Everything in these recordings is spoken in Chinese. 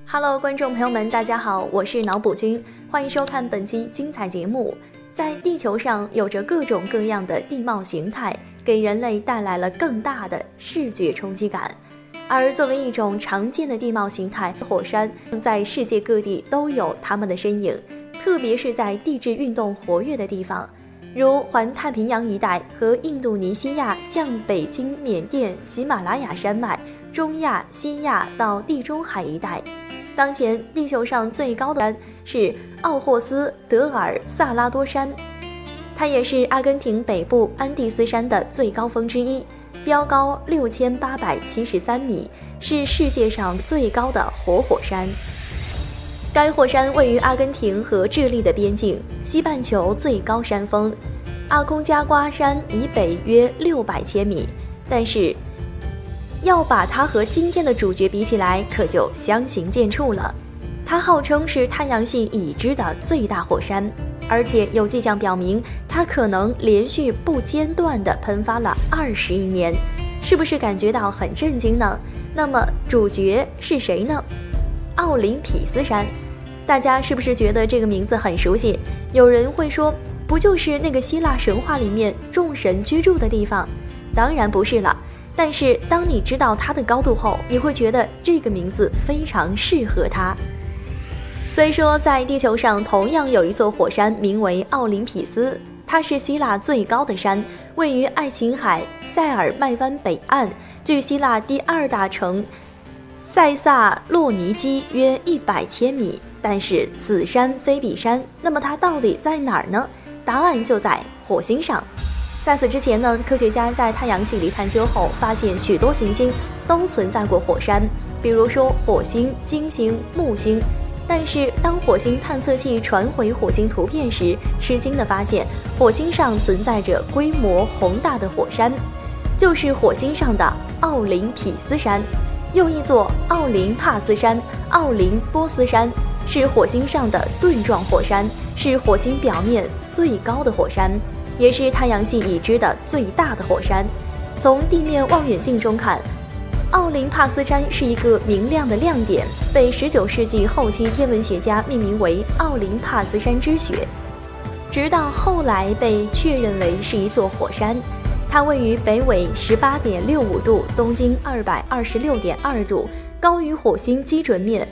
Hello， 观众朋友们，大家好，我是脑补君，欢迎收看本期精彩节目。在地球上有着各种各样的地貌形态，给人类带来了更大的视觉冲击感。而作为一种常见的地貌形态，火山在世界各地都有它们的身影，特别是在地质运动活跃的地方，如环太平洋一带和印度尼西亚向北经缅甸喜马拉雅山脉、中亚、西亚到地中海一带。当前地球上最高的山是奥霍斯德尔萨拉多山，它也是阿根廷北部安第斯山的最高峰之一，标高6873米，是世界上最高的活火山。该火山位于阿根廷和智利的边境，西半球最高山峰阿空加瓜山以北约600千米，但是要把它和今天的主角比起来，可就相形见绌了。它号称是太阳系已知的最大火山，而且有迹象表明，它可能连续不间断地喷发了20亿年。是不是感觉到很震惊呢？那么主角是谁呢？奥林匹斯山。大家是不是觉得这个名字很熟悉？有人会说，不就是那个希腊神话里面众神居住的地方？当然不是了。但是当你知道它的高度后，你会觉得这个名字非常适合它。虽说在地球上同样有一座火山名为奥林匹斯，它是希腊最高的山，位于爱琴海塞尔麦湾北岸，距希腊第2大城塞萨洛尼基约100千米。但是此山非彼山，那么它到底在哪儿呢？答案就在火星上。在此之前呢，科学家在太阳系里探究后，发现许多行星都存在过火山，比如说火星、金星、木星。但是当火星探测器传回火星图片时，吃惊地发现火星上存在着规模宏大的火山，就是火星上的奥林匹斯山，又译作奥林帕斯山、奥林波斯山，是火星上的盾状火山，是火星表面最高的火山，也是太阳系已知的最大的火山。从地面望远镜中看，奥林帕斯山是一个明亮的亮点，被19世纪后期天文学家命名为奥林帕斯山之雪，直到后来被确认为是一座火山。它位于北纬18.65度，东经226.2度，高于火星基准面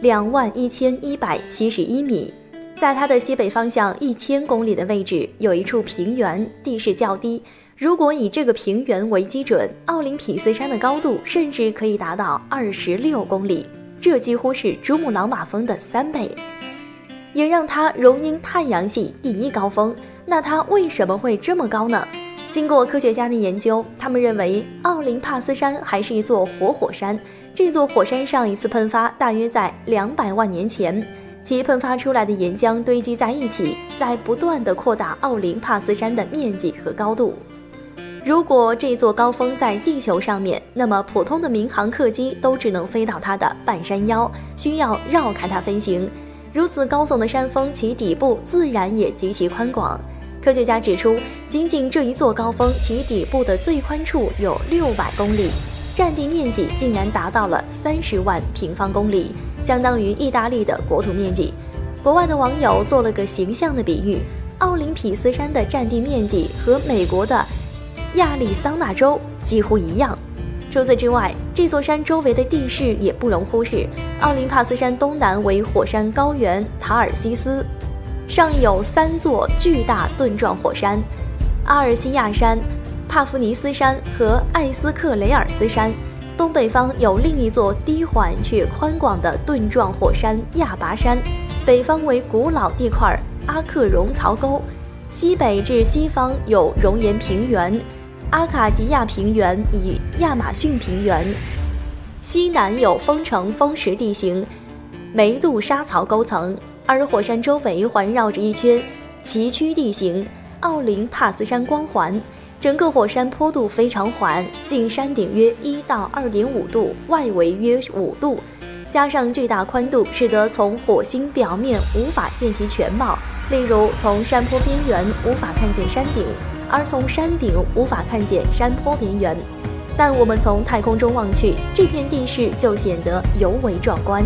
21171米。在它的西北方向1000公里的位置，有一处平原，地势较低。如果以这个平原为基准，奥林匹斯山的高度甚至可以达到26公里，这几乎是珠穆朗玛峰的3倍，也让它荣膺太阳系第1高峰。那它为什么会这么高呢？经过科学家的研究，他们认为奥林帕斯山还是一座活火山。这座火山上一次喷发大约在200万年前，其喷发出来的岩浆堆积在一起，在不断地扩大奥林帕斯山的面积和高度。如果这座高峰在地球上面，那么普通的民航客机都只能飞到它的半山腰，需要绕开它飞行。如此高耸的山峰，其底部自然也极其宽广。科学家指出，仅仅这一座高峰，其底部的最宽处有600公里，占地面积竟然达到了30万平方公里，相当于意大利的国土面积。国外的网友做了个形象的比喻，奥林匹斯山的占地面积和美国的亚利桑那州几乎一样。除此之外，这座山周围的地势也不容忽视。奥林帕斯山东南为火山高原塔尔西斯，上有3座巨大盾状火山：阿尔西亚山、帕夫尼斯山和艾斯克雷尔斯山。东北方有另一座低缓却宽广的盾状火山亚拔山，北方为古老地块阿克戎槽沟，西北至西方有熔岩平原阿卡迪亚平原与亚马逊平原，西南有风城风蚀地形梅杜沙槽沟层，而火山周围环绕着一圈崎岖地形奥林帕斯山光环。整个火山坡度非常缓，近山顶约1到2.5度，外围约5度，加上巨大宽度，使得从火星表面无法见其全貌。例如，从山坡边缘无法看见山顶，而从山顶无法看见山坡边缘。但我们从太空中望去，这片地势就显得尤为壮观。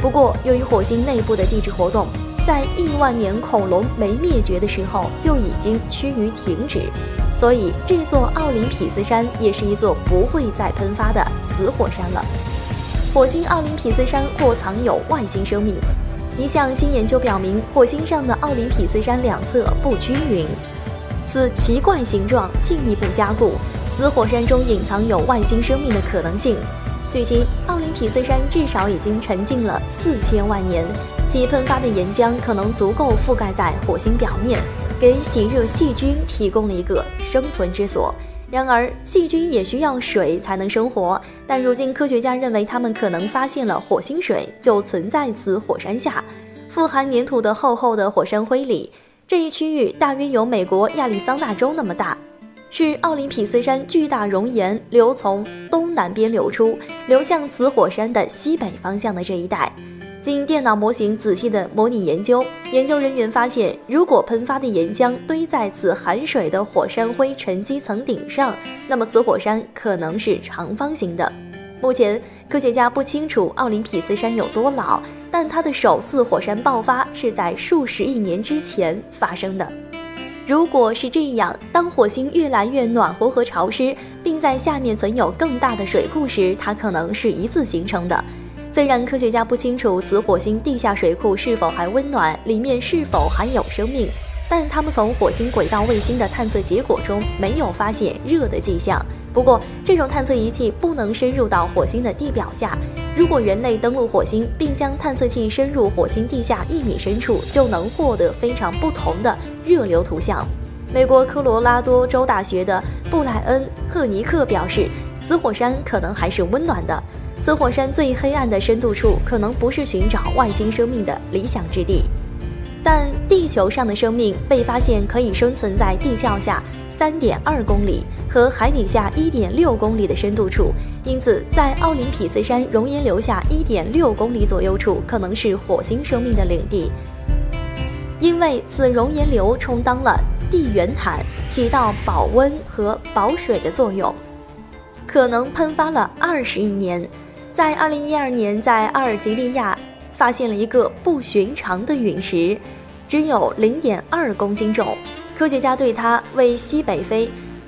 不过，由于火星内部的地质活动在亿万年恐龙没灭绝的时候就已经趋于停止，所以这座奥林匹斯山也是一座不会再喷发的死火山了。火星奥林匹斯山或藏有外星生命。一项新研究表明，火星上的奥林匹斯山两侧不均匀，此奇怪形状进一步加固死火山中隐藏有外星生命的可能性。据悉，奥林匹斯山至少已经沉浸了4000万年，其喷发的岩浆可能足够覆盖在火星表面，给喜热细菌提供了一个生存之所。然而，细菌也需要水才能生活，但如今科学家认为他们可能发现了火星水就存在此火山下，富含粘土的厚厚的火山灰里。这一区域大约有美国亚利桑那州那么大，是奥林匹斯山巨大熔岩流从东南边流出，流向此火山的西北方向的这一带。经电脑模型仔细的模拟研究，研究人员发现，如果喷发的岩浆堆在此含水的火山灰沉积层顶上，那么此火山可能是长方形的。目前，科学家不清楚奥林匹斯山有多老，但它的首次火山爆发是在数十亿年之前发生的。如果是这样，当火星越来越暖和和潮湿，并在下面存有更大的水库时，它可能是一次形成的。虽然科学家不清楚此火星地下水库是否还温暖，里面是否含有生命，但他们从火星轨道卫星的探测结果中没有发现热的迹象。不过，这种探测仪器不能深入到火星的地表下。如果人类登陆火星，并将探测器深入火星地下1米深处，就能获得非常不同的热流图像。美国科罗拉多州大学的布莱恩·赫尼克表示，此火山可能还是温暖的。此火山最黑暗的深度处可能不是寻找外星生命的理想之地，但地球上的生命被发现可以生存在地壳下3.2公里和海底下1.6公里的深度处，因此在奥林匹斯山熔岩流下1.6公里左右处可能是火星生命的领地，因为此熔岩流充当了地源毯，起到保温和保水的作用，可能喷发了20亿年。在2012年，在阿尔及利亚发现了一个不寻常的陨石，只有0.2公斤重。科学家对它为西北非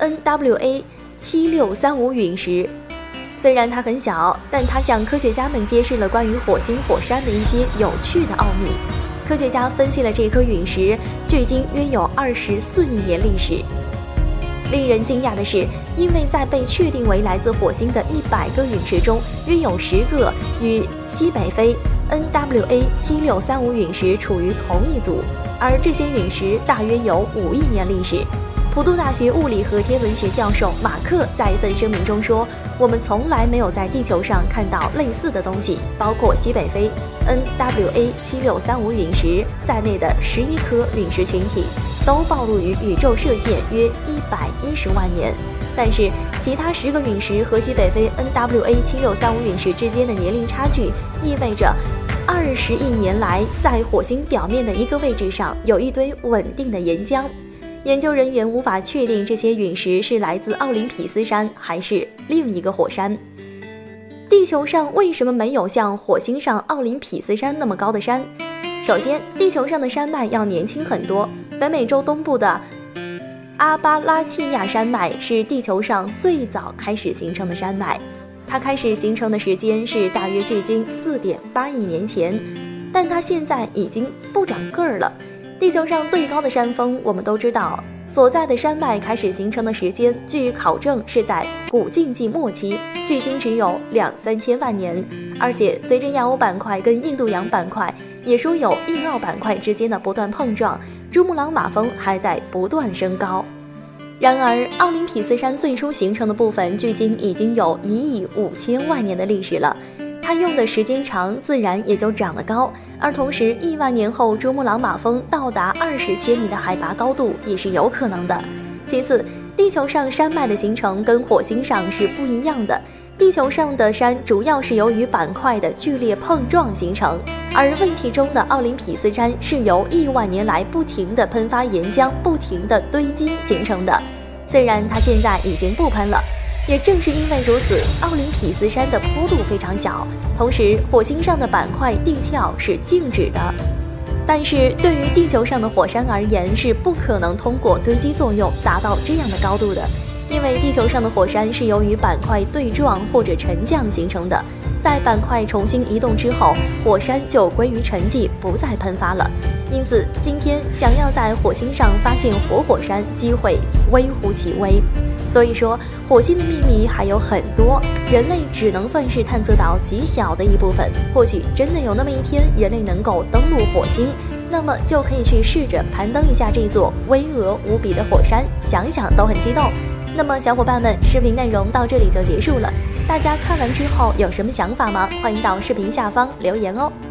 NWA7635 陨石。虽然它很小，但它向科学家们揭示了关于火星火山的一些有趣的奥秘。科学家分析了这颗陨石，距今约有24亿年历史。令人惊讶的是，因为在被确定为来自火星的100个陨石中，约有10个与西北非 NWA7635 陨石处于同一组，而这些陨石大约有5亿年历史。普渡大学物理和天文学教授马克在一份声明中说：“我们从来没有在地球上看到类似的东西，包括西北非 NWA7635 陨石在内的11颗陨石群体，都暴露于宇宙射线约110万年。但是，其他10个陨石和西北非 NWA7635 陨石之间的年龄差距，意味着20亿年来，在火星表面的一个位置上有一堆稳定的岩浆。”研究人员无法确定这些陨石是来自奥林匹斯山还是另一个火山。地球上为什么没有像火星上奥林匹斯山那么高的山？首先，地球上的山脉要年轻很多。北美洲东部的阿巴拉契亚山脉是地球上最早开始形成的山脉，它开始形成的时间是大约距今4.8亿年前，但它现在已经不长个儿了。地球上最高的山峰，我们都知道，所在的山脉开始形成的时间，据考证是在古近纪末期，距今只有2-3千万年。而且随着亚欧板块跟印度洋板块，也说有印澳板块之间的不断碰撞，珠穆朗玛峰还在不断升高。然而，奥林匹斯山最初形成的部分，距今已经有1亿5千万年的历史了。它用的时间长，自然也就长得高，而同时亿万年后珠穆朗玛峰到达20千米的海拔高度也是有可能的。其次，地球上山脉的形成跟火星上是不一样的，地球上的山主要是由于板块的剧烈碰撞形成，而问题中的奥林匹斯山是由亿万年来不停地喷发岩浆、不停地堆积形成的。虽然它现在已经不喷了， 也正是因为如此，奥林匹斯山的坡度非常小，同时火星上的板块地壳是静止的。但是对于地球上的火山而言，是不可能通过堆积作用达到这样的高度的，因为地球上的火山是由于板块对撞或者沉降形成的，在板块重新移动之后，火山就归于沉寂，不再喷发了。因此，今天想要在火星上发现活火山，机会微乎其微。所以说，火星的秘密还有很多，人类只能算是探测到极小的一部分。或许真的有那么一天，人类能够登陆火星，那么就可以去试着攀登一下这座巍峨无比的火山，想想都很激动。那么小伙伴们，视频内容到这里就结束了，大家看完之后有什么想法吗？欢迎到视频下方留言哦。